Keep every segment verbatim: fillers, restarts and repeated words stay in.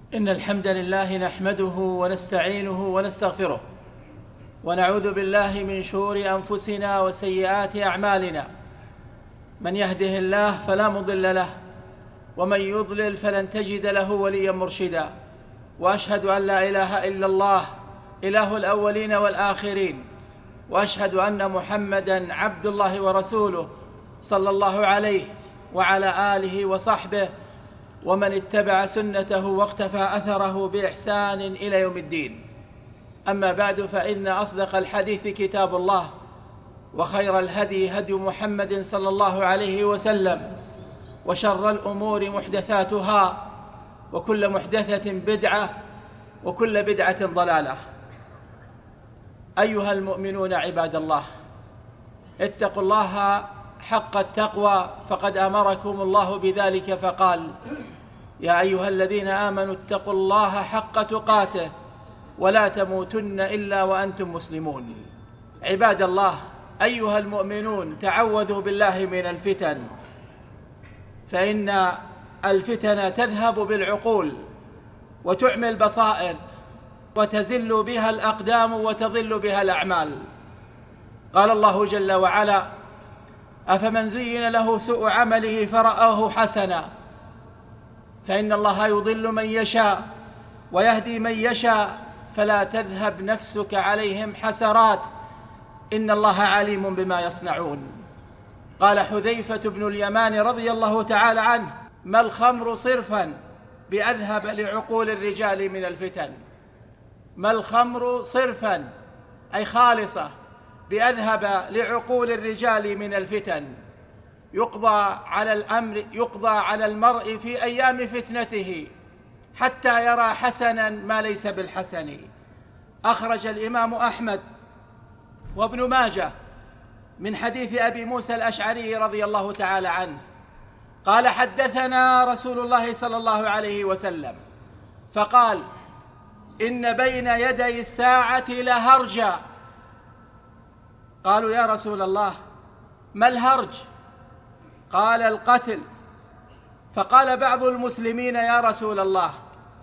إن الحمد لله نحمده ونستعينه ونستغفره، ونعوذ بالله من شرور أنفسنا وسيئات أعمالنا. من يهده الله فلا مضل له، ومن يضلل فلن تجد له وليا مرشدا. وأشهد أن لا إله إلا الله إله الأولين والآخرين، وأشهد أن محمدًا عبد الله ورسوله صلى الله عليه وعلى آله وصحبه ومن اتبع سنته واقتفى أثره بإحسان إلى يوم الدين. أما بعد، فإن أصدق الحديث كتاب الله، وخير الهدي هدي محمد صلى الله عليه وسلم، وشر الأمور محدثاتها، وكل محدثة بدعة، وكل بدعة ضلالة. أيها المؤمنون عباد الله، اتقوا الله حق التقوى، فقد أمركم الله بذلك فقال: يا أيها الذين آمنوا اتقوا الله حق تقاته ولا تموتن إلا وأنتم مسلمون. عباد الله، أيها المؤمنون، تعوذوا بالله من الفتن، فإن الفتن تذهب بالعقول وتعمي البصائر، وتزل بها الأقدام وتضل بها الأعمال. قال الله جل وعلا: أفمن زين له سوء عمله فرآه حسنا فإن الله يضل من يشاء ويهدي من يشاء فلا تذهب نفسك عليهم حسرات إن الله عليم بما يصنعون. قال حذيفة بن اليمان رضي الله تعالى عنه: ما الخمر صرفا بأذهب لعقول الرجال من الفتن. ما الخمر صرفا أي خالصة بأذهب لعقول الرجال من الفتن. يقضى على الأمر يقضى على المرء في أيام فتنته حتى يرى حسنا ما ليس بالحسن. أخرج الإمام أحمد وابن ماجه من حديث أبي موسى الأشعري رضي الله تعالى عنه قال: حدثنا رسول الله صلى الله عليه وسلم فقال: إن بين يدي الساعة لهرجا. قالوا: يا رسول الله، ما الهرج؟ قال: القتل. فقال بعض المسلمين: يا رسول الله،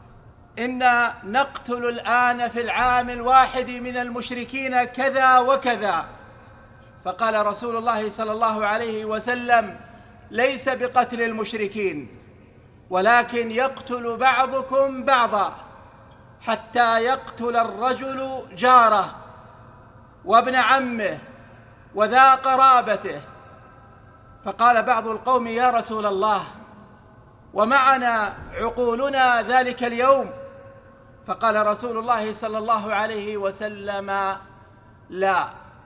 إنا نقتل الآن في العام الواحد من المشركين كذا وكذا. فقال رسول الله صلى الله عليه وسلم: ليس بقتل المشركين، ولكن يقتل بعضكم بعضا حتى يقتل الرجل جاره وابن عمه وذا قرابته. فقال بعض القوم: يا رسول الله، ومعنا عقولنا ذلك اليوم؟ فقال رسول الله صلى الله عليه وسلم: لا،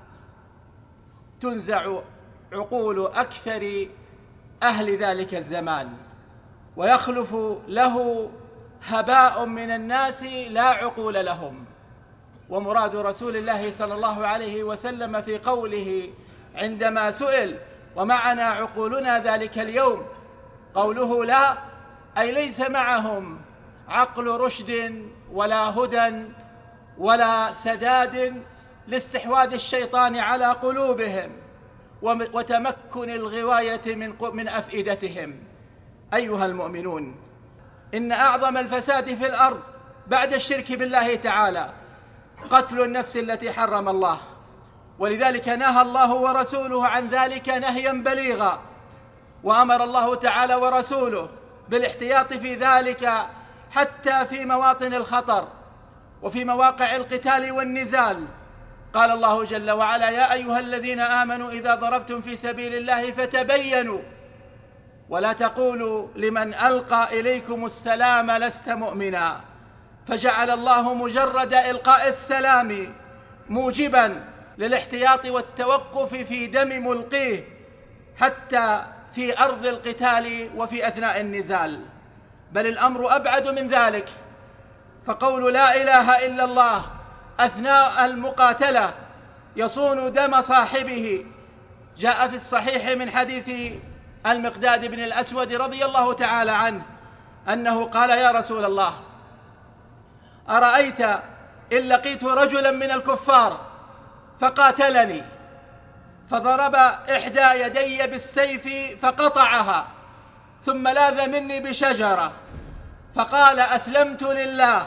تنزع عقول أكثر أهل ذلك الزمان، ويخلف له هباء من الناس لا عقول لهم. ومراد رسول الله صلى الله عليه وسلم في قوله عندما سئل: ومعنا عقولنا ذلك اليوم، قوله لا، أي ليس معهم عقل رشد ولا هدى ولا سداد لاستحواذ الشيطان على قلوبهم وتمكن الغواية من من أفئدتهم. أيها المؤمنون، إن أعظم الفساد في الأرض بعد الشرك بالله تعالى قتل النفس التي حرم الله، ولذلك نهى الله ورسوله عن ذلك نهيا بليغا، وأمر الله تعالى ورسوله بالاحتياط في ذلك حتى في مواطن الخطر وفي مواقع القتال والنزال. قال الله جل وعلا: يا أيها الذين آمنوا إذا ضربتم في سبيل الله فتبينوا ولا تقولوا لمن ألقى إليكم السلام لست مؤمنا. فجعل الله مجرد إلقاء السلام موجبا للاحتياط والتوقف في دم ملقيه حتى في أرض القتال وفي أثناء النزال. بل الأمر أبعد من ذلك، فقول لا إله إلا الله أثناء المقاتلة يصون دم صاحبه. جاء في الصحيح من حديث المقداد بن الأسود رضي الله تعالى عنه أنه قال: يا رسول الله، أرأيت إن لقيت رجلا من الكفار فقاتلني فضرب إحدى يدي بالسيف فقطعها ثم لاذ مني بشجرة فقال: أسلمت لله،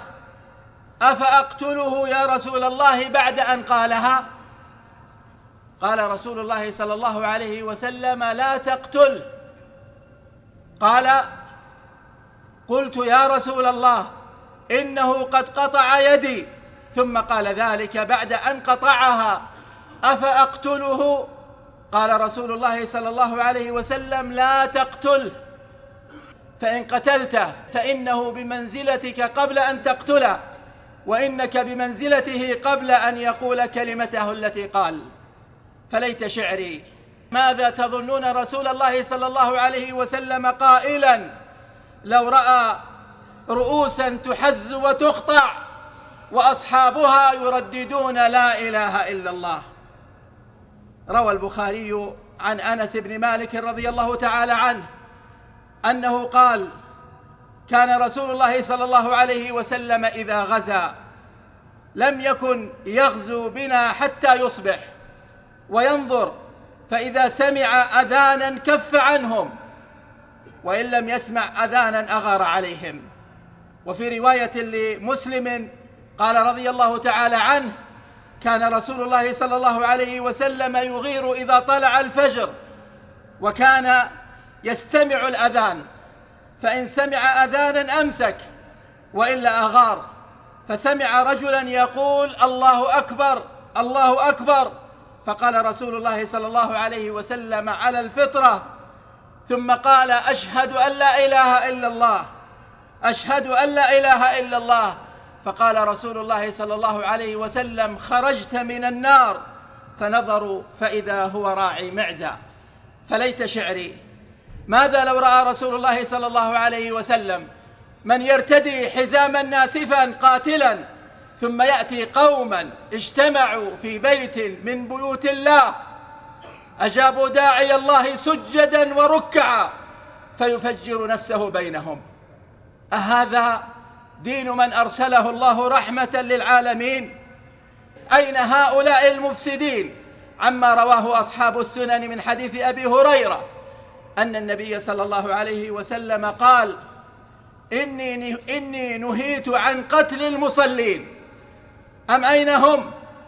أفأقتله يا رسول الله بعد أن قالها؟ قال رسول الله صلى الله عليه وسلم: لا تقتله. قال: قلت: يا رسول الله، إنه قد قطع يدي. ثم قال ذلك بعد أن قطعها: أفأقتله؟ قال رسول الله صلى الله عليه وسلم: لا تقتله، فإن قتلته فإنه بمنزلتك قبل أن تقتله، وإنك بمنزلته قبل أن يقول كلمته التي قال. فليت شعري، ماذا تظنون رسول الله صلى الله عليه وسلم قائلا لو رأى رؤوسا تحز وتقطع وأصحابها يرددون لا إله إلا الله؟ روى البخاري عن أنس بن مالك رضي الله تعالى عنه أنه قال: كان رسول الله صلى الله عليه وسلم إذا غزا لم يكن يغزو بنا حتى يصبح وينظر، فإذا سمع أذانا كف عنهم، وإن لم يسمع أذانا أغار عليهم. وفي رواية لمسلم قال رضي الله تعالى عنه: كان رسول الله صلى الله عليه وسلم يغير إذا طلع الفجر، وكان يستمع الأذان، فإن سمع أذانا أمسك وإلا أغار. فسمع رجلا يقول: الله أكبر الله أكبر، فقال رسول الله صلى الله عليه وسلم: على الفطرة. ثم قال: أشهد أن لا إله إلا الله، أشهد أن لا إله إلا الله. فقال رسول الله صلى الله عليه وسلم: خرجت من النار. فنظروا فإذا هو راعي معزة. فليت شعري، ماذا لو رأى رسول الله صلى الله عليه وسلم من يرتدي حزاما ناسفا قاتلا، ثم يأتي قوما اجتمعوا في بيت من بيوت الله أجابوا داعي الله سجدا وركعا فيفجر نفسه بينهم. أهذا دين من أرسله الله رحمة للعالمين؟ أين هؤلاء المفسدين؟ عما رواه أصحاب السنن من حديث أبي هريرة أن النبي صلى الله عليه وسلم قال: إني, إني نهيت عن قتل المصلين. أم أين هم؟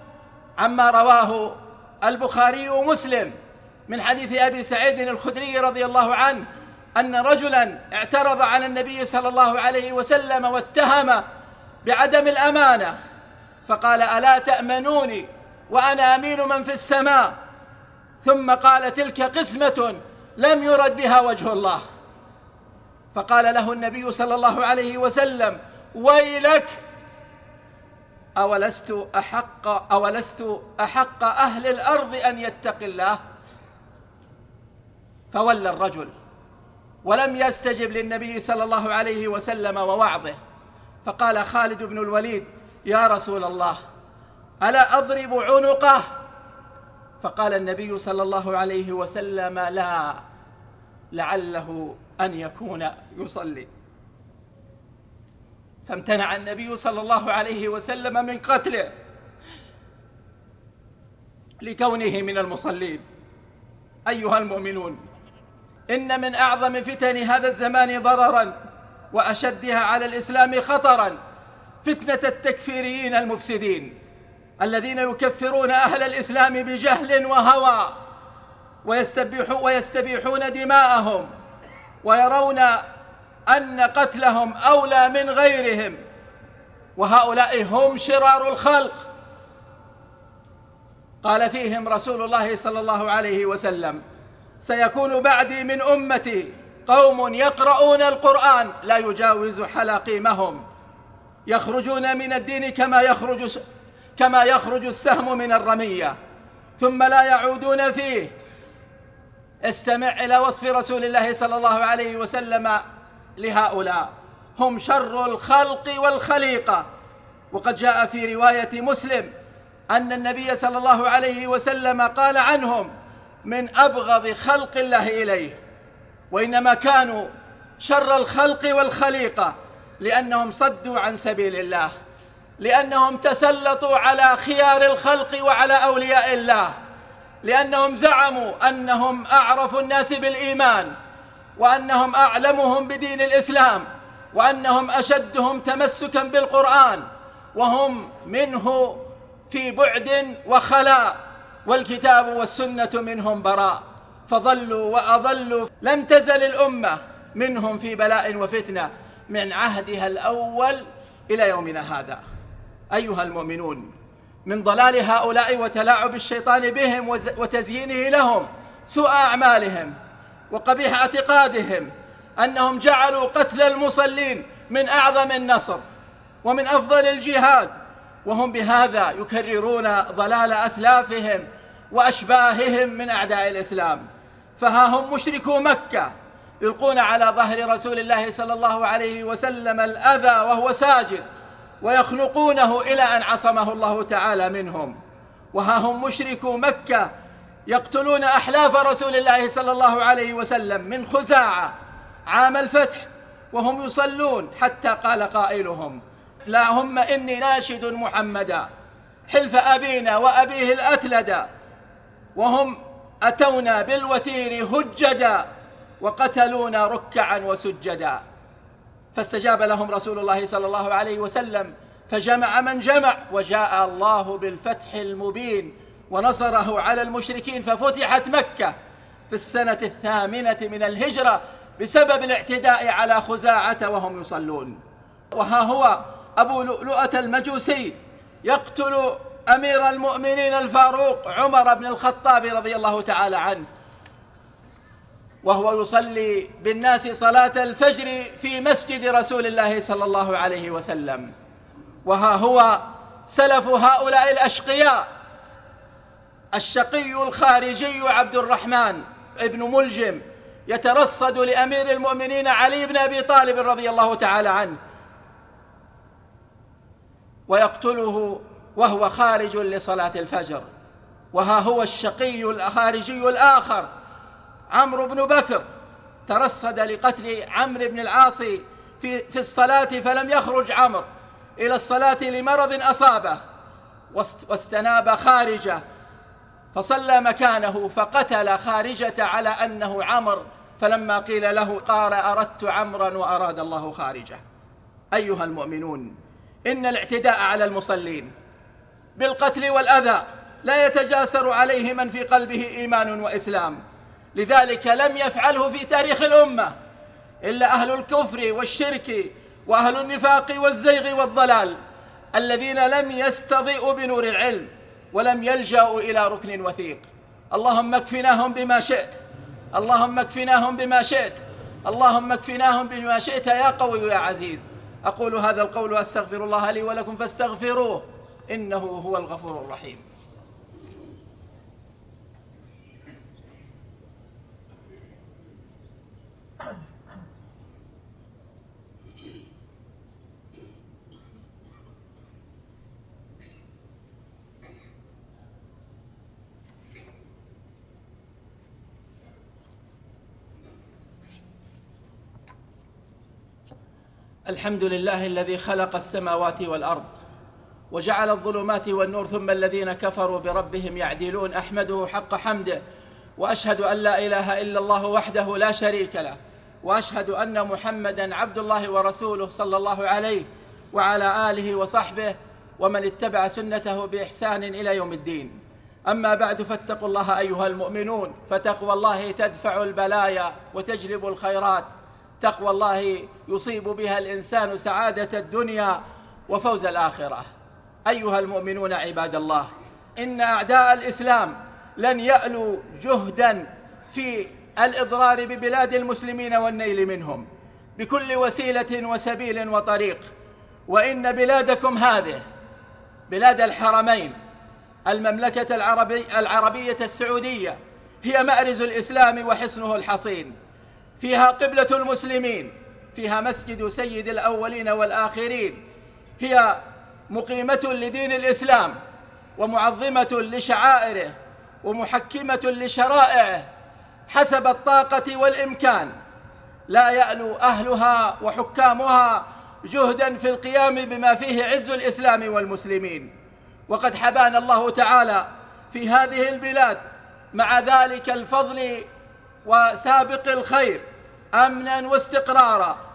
عما رواه البخاري ومسلم من حديث أبي سعيد الخدري رضي الله عنه أن رجلا اعترض على النبي صلى الله عليه وسلم واتهم بعدم الأمانة، فقال: ألا تأمنوني وأنا أمين من في السماء؟ ثم قال: تلك قسمة لم يرد بها وجه الله. فقال له النبي صلى الله عليه وسلم: ويلك، أولست أحق, أولست أحق أهل الأرض أن يتقي الله؟ فولى الرجل ولم يستجب للنبي صلى الله عليه وسلم ووعظه. فقال خالد بن الوليد: يا رسول الله، ألا أضرب عنقه؟ فقال النبي صلى الله عليه وسلم: لا، لعله أن يكون يصلي. فامتنع النبي صلى الله عليه وسلم من قتله لكونه من المصلين. أيها المؤمنون، إن من أعظم فتن هذا الزمان ضرراً وأشدها على الإسلام خطراً فتنة التكفيريين المفسدين الذين يكفرون أهل الإسلام بجهل وهوى ويستبيحون دماءهم ويرون أن قتلهم أولى من غيرهم، وهؤلاء هم شرار الخلق. قال فيهم رسول الله صلى الله عليه وسلم: سيكون بعدي من أمتي قوم يقرؤون القرآن لا يجاوز حلاقيمهم، يخرجون من الدين كما يخرج كما يخرج السهم من الرمية ثم لا يعودون فيه. استمع إلى وصف رسول الله صلى الله عليه وسلم لهؤلاء: هم شر الخلق والخليقة. وقد جاء في رواية مسلم أن النبي صلى الله عليه وسلم قال عنهم: من أبغض خلق الله إليه. وإنما كانوا شر الخلق والخليقة لأنهم صدوا عن سبيل الله، لأنهم تسلطوا على خيار الخلق وعلى أولياء الله، لأنهم زعموا أنهم أعرف الناس بالإيمان وأنهم أعلمهم بدين الإسلام، وأنهم أشدهم تمسكا بالقرآن، وهم منه في بعد وخلاء، والكتاب والسنة منهم براء، فضلوا وأضلوا. لم تزل الأمة منهم في بلاء وفتنة من عهدها الأول إلى يومنا هذا. أيها المؤمنون، من ضلال هؤلاء وتلاعب الشيطان بهم وتزيينه لهم سوء أعمالهم وقبيح اعتقادهم أنهم جعلوا قتل المصلين من أعظم النصر ومن أفضل الجهاد، وهم بهذا يكررون ضلال أسلافهم وأشباههم من أعداء الإسلام. فها هم مشركو مكة يلقون على ظهر رسول الله صلى الله عليه وسلم الأذى وهو ساجد، ويخنقونه إلى أن عصمه الله تعالى منهم. وها هم مشركو مكة يقتلون أحلاف رسول الله صلى الله عليه وسلم من خزاعة عام الفتح وهم يصلون، حتى قال قائلهم: اللهم إني ناشد محمدا حلف أبينا وأبيه الأتلدا، وهم أتونا بالوتير هجدا وقتلونا ركعا وسجدا. فاستجاب لهم رسول الله صلى الله عليه وسلم فجمع من جمع، وجاء الله بالفتح المبين ونصره على المشركين، ففتحت مكة في السنة الثامنة من الهجرة بسبب الاعتداء على خزاعة وهم يصلون. وها هو أبو لؤلؤة المجوسي يقتل أمير المؤمنين الفاروق عمر بن الخطاب رضي الله تعالى عنه وهو يصلي بالناس صلاة الفجر في مسجد رسول الله صلى الله عليه وسلم. وها هو سلف هؤلاء الأشقياء الشقي الخارجي عبد الرحمن ابن ملجم يترصد لأمير المؤمنين علي بن أبي طالب رضي الله تعالى عنه ويقتله وهو خارج لصلاة الفجر. وها هو الشقي الخارجي الآخر عمرو بن بكر ترصد لقتل عمرو بن العاص في, في الصلاة، فلم يخرج عمرو إلى الصلاة لمرض أصابه واستناب خارجه فصلى مكانه، فقتل خارجة على أنه عمرو، فلما قيل له قال: أردت عمرا وأراد الله خارجه. أيها المؤمنون، إن الاعتداء على المصلين بالقتل والأذى لا يتجاسر عليه من في قلبه إيمان وإسلام، لذلك لم يفعله في تاريخ الأمة إلا أهل الكفر والشرك وأهل النفاق والزيغ والضلال الذين لم يستضيئوا بنور العلم ولم يلجأوا إلى ركن وثيق. اللهم اكفناهم بما شئت، اللهم اكفناهم بما شئت، اللهم اكفناهم بما شئت يا قوي يا عزيز. أقول هذا القول وأستغفر الله لي ولكم فاستغفروه إنه هو الغفور الرحيم. الحمد لله الذي خلق السماوات والأرض وجعل الظلمات والنور، ثم الذين كفروا بربهم يعدلون. أحمده حق حمده، وأشهد أن لا إله إلا الله وحده لا شريك له، وأشهد أن محمدًا عبد الله ورسوله صلى الله عليه وعلى آله وصحبه ومن اتبع سنته بإحسان إلى يوم الدين. أما بعد، فاتقوا الله أيها المؤمنون، فتقوى الله تدفع البلايا وتجلب الخيرات. تقوى الله يصيب بها الإنسان سعادة الدنيا وفوز الآخرة. أيها المؤمنون عباد الله، إن أعداء الإسلام لن يألوا جهداً في الإضرار ببلاد المسلمين والنيل منهم بكل وسيلة وسبيل وطريق. وإن بلادكم هذه بلاد الحرمين المملكة العربي العربية السعودية هي مأرز الإسلام وحصنه الحصين، فيها قبلة المسلمين، فيها مسجد سيد الأولين والآخرين، هي مقيمة لدين الإسلام ومعظمة لشعائره ومحكمة لشرائعه حسب الطاقة والإمكان. لا يألو أهلها وحكامها جهداً في القيام بما فيه عز الإسلام والمسلمين. وقد حبانا الله تعالى في هذه البلاد مع ذلك الفضل وسابق الخير أمناً واستقرارا،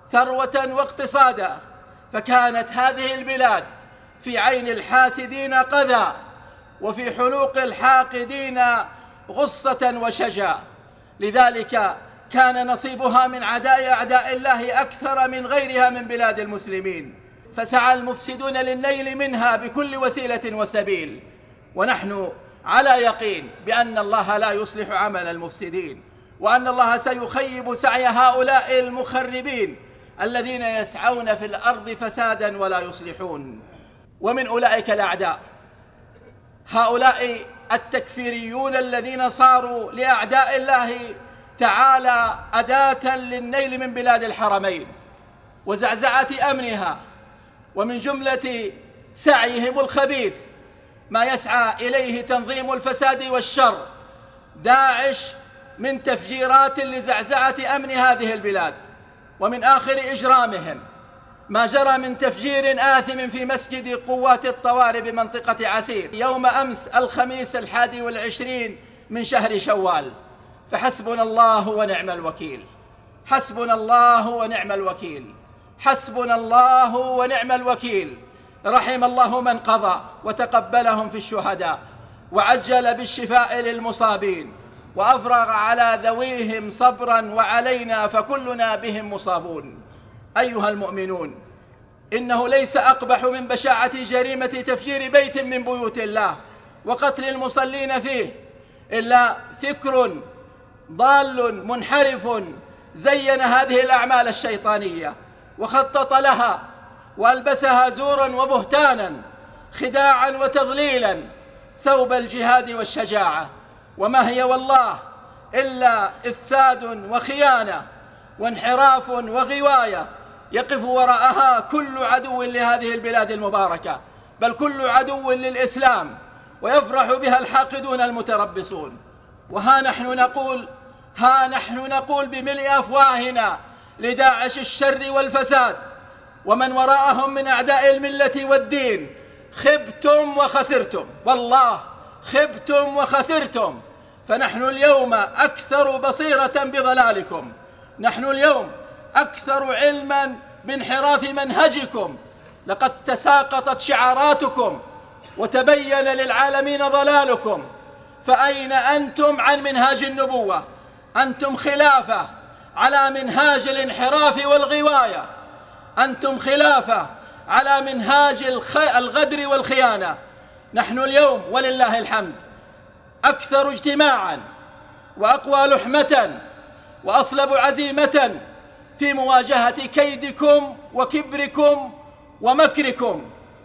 ثروة واقتصادا، فكانت هذه البلاد في عين الحاسدين قذى، وفي حلوق الحاقدين غصة وشجا. لذلك كان نصيبها من عداء أعداء الله أكثر من غيرها من بلاد المسلمين، فسعى المفسدون للنيل منها بكل وسيلة وسبيل. ونحن على يقين بأن الله لا يصلح عمل المفسدين، وأن الله سيخيب سعي هؤلاء المخربين الذين يسعون في الأرض فسادا ولا يصلحون. ومن أولئك الأعداء هؤلاء التكفيريون الذين صاروا لأعداء الله تعالى أداة للنيل من بلاد الحرمين وزعزعة أمنها. ومن جملة سعيهم الخبيث ما يسعى إليه تنظيم الفساد والشر داعش من تفجيرات لزعزعة أمن هذه البلاد. ومن آخر إجرامهم ما جرى من تفجير آثم في مسجد قوات الطوارئ بمنطقة عسير يوم أمس الخميس الحادي والعشرين من شهر شوال. فحسبنا الله ونعم الوكيل، حسبنا الله ونعم الوكيل، حسبنا الله ونعم الوكيل. رحم الله من قضى وتقبلهم في الشهداء، وعجل بالشفاء للمصابين، وأفرغ على ذويهم صبرا وعلينا فكلنا بهم مصابون. أيها المؤمنون، إنه ليس أقبح من بشاعة جريمة تفجير بيت من بيوت الله وقتل المصلين فيه إلا فكر ضال منحرف زين هذه الأعمال الشيطانية وخطط لها وألبسها زورا وبهتانا خداعا وتضليلا ثوب الجهاد والشجاعة، وما هي والله إلا إفساد وخيانة وانحراف وغواية يقف وراءها كل عدو لهذه البلاد المباركة، بل كل عدو للإسلام، ويفرح بها الحاقدون المتربصون. وها نحن نقول ها نحن نقول بملء أفواهنا لداعش الشر والفساد ومن وراءهم من أعداء الملة والدين: خبتم وخسرتم، والله خبتم وخسرتم. فنحن اليوم أكثر بصيرة بضلالكم، نحن اليوم أكثر علما بانحراف منهجكم. لقد تساقطت شعاراتكم وتبين للعالمين ضلالكم. فأين أنتم عن منهاج النبوة؟ أنتم خلافة على منهاج الانحراف والغواية، أنتم خلافة على منهاج الغدر والخيانة. نحن اليوم ولله الحمد أكثر اجتماعا وأقوى لحمة وأصلب عزيمة في مواجهة كيدكم وكبركم ومكركم.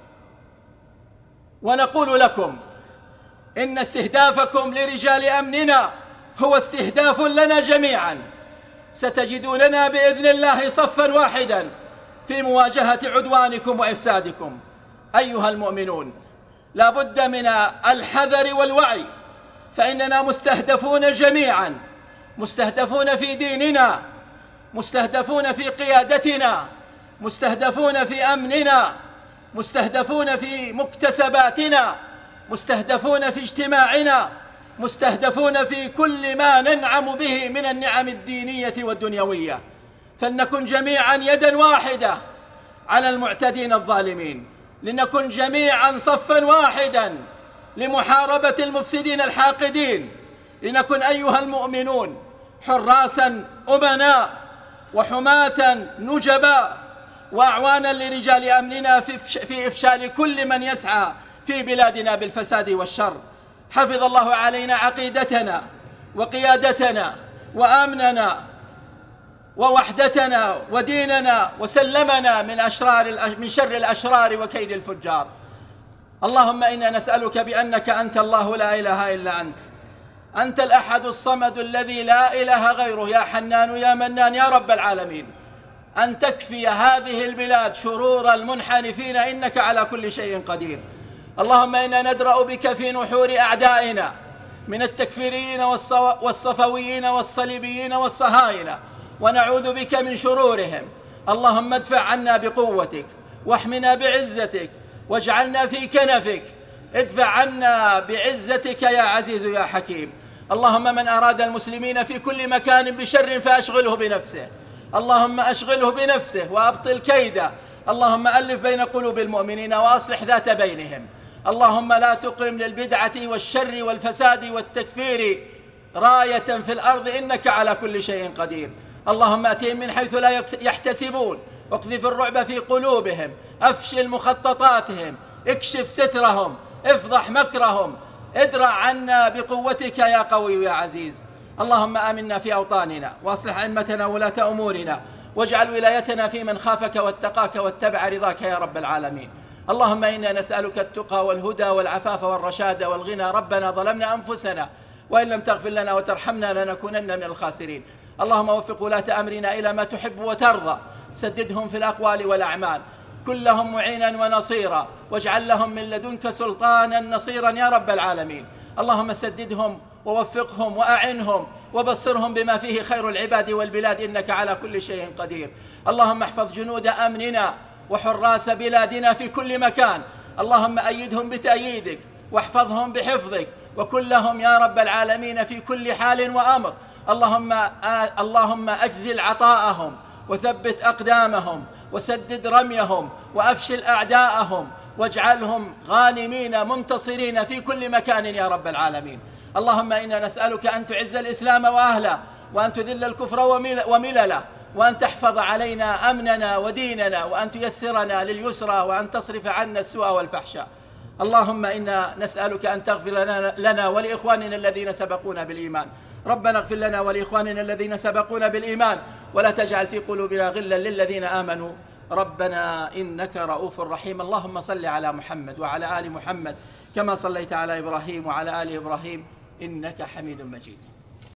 ونقول لكم إن استهدافكم لرجال أمننا هو استهداف لنا جميعا. ستجدوننا بإذن الله صفا واحدا في مواجهة عدوانكم وإفسادكم. أيها المؤمنون، لا بد من الحذر والوعي، فإننا مستهدفون جميعا، مستهدفون في ديننا، مستهدفون في قيادتنا، مستهدفون في أمننا، مستهدفون في مكتسباتنا، مستهدفون في اجتماعنا، مستهدفون في كل ما ننعم به من النعم الدينية والدنيوية. فلنكن جميعا يدا واحدة على المعتدين الظالمين، لنكن جميعا صفا واحدا لمحاربة المفسدين الحاقدين، لنكن أيها المؤمنون حراسا أمناء وحماة نجباء وأعوانا لرجال أمننا في إفشال كل من يسعى في بلادنا بالفساد والشر. حفظ الله علينا عقيدتنا وقيادتنا وأمننا ووحدتنا وديننا، وسلمنا من أشرار من شر الأشرار وكيد الفجار. اللهم إنا نسألك بأنك أنت الله لا إله إلا أنت، أنت الأحد الصمد الذي لا إله غيره، يا حنان يا منان يا رب العالمين، أن تكفي هذه البلاد شرور المنحرفين، إنك على كل شيء قدير. اللهم إنا ندرأ بك في نحور أعدائنا من التكفيريين والصفويين والصليبيين والصهاينة، ونعوذ بك من شرورهم. اللهم ادفع عنا بقوتك واحمنا بعزتك واجعلنا في كنفك، ادفع عنا بعزتك يا عزيز يا حكيم. اللهم من أراد المسلمين في كل مكان بشر فأشغله بنفسه، اللهم أشغله بنفسه وأبطل كيده. اللهم ألف بين قلوب المؤمنين وأصلح ذات بينهم. اللهم لا تقم للبدعة والشر والفساد والتكفير راية في الأرض، إنك على كل شيء قدير. اللهم أتهم من حيث لا يحتسبون، واقذف الرعب في قلوبهم، أفشل مخططاتهم، اكشف سترهم، افضح مكرهم، ادرع عنا بقوتك يا قوي يا عزيز. اللهم آمنا في أوطاننا، وأصلح أئمتنا ولاة أمورنا، واجعل ولايتنا في من خافك واتقاك واتبع رضاك يا رب العالمين. اللهم إنا نسألك التقى والهدى والعفاف والرشاد والغنى. ربنا ظلمنا أنفسنا وإن لم تغفر لنا وترحمنا لنكونن من الخاسرين. اللهم وفق ولاة أمرنا إلى ما تحب وترضى، سددهم في الأقوال والأعمال، كن لهم معينا ونصيرا، واجعل لهم من لدنك سلطانا نصيرا يا رب العالمين. اللهم سددهم ووفقهم وأعنهم وبصرهم بما فيه خير العباد والبلاد، إنك على كل شيء قدير. اللهم احفظ جنود أمننا وحراس بلادنا في كل مكان. اللهم أيدهم بتأييدك واحفظهم بحفظك، وكن لهم يا رب العالمين في كل حال وأمر. اللهم آه اللهم أجزل عطاءهم وثبت أقدامهم وسدد رميهم وأفشل أعداءهم، واجعلهم غانمين منتصرين في كل مكان يا رب العالمين. اللهم إنا نسألك أن تعز الإسلام وأهله، وأن تذل الكفر وملله، وأن تحفظ علينا أمننا وديننا، وأن تيسرنا لليسرى، وأن تصرف عنا السوء والفحشاء. اللهم إنا نسألك أن تغفر لنا, لنا ولإخواننا الذين سبقونا بالإيمان. ربنا اغفر لنا ولإخواننا الذين سبقونا بالإيمان، ولا تجعل في قلوبنا غلا للذين آمنوا ربنا إنك رؤوف رحيم. اللهم صل على محمد وعلى آل محمد كما صليت على إبراهيم وعلى آل إبراهيم إنك حميد مجيد.